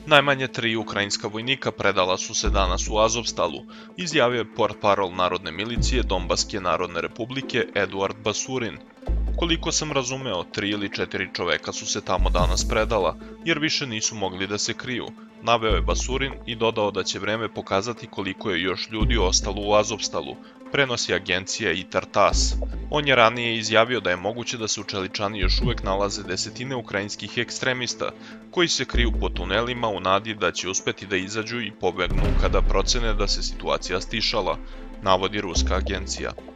Najmanje 3 ukrajinska vojnika predala su se danas u Azovstalu, izjavio je portparol Narodne milicije Donbaske Narodne Republike Eduard Basurin. Koliko sam razumeo, 3 ili 4 čoveka su se tamo danas predala, jer više nisu mogli da se kriju, naveo je Basurin i dodao da će vreme pokazati koliko je još ljudi ostalo u Azovstalu, prenosi agencija ITAR TASS. On je ranije izjavio da je moguće da se u Čeličani još uvek nalaze desetine ukrajinskih ekstremista, koji se kriju po tunelima u nadi da će uspeti da izađu i pobegnu kada procene da se situacija stišala, navodi ruska agencija.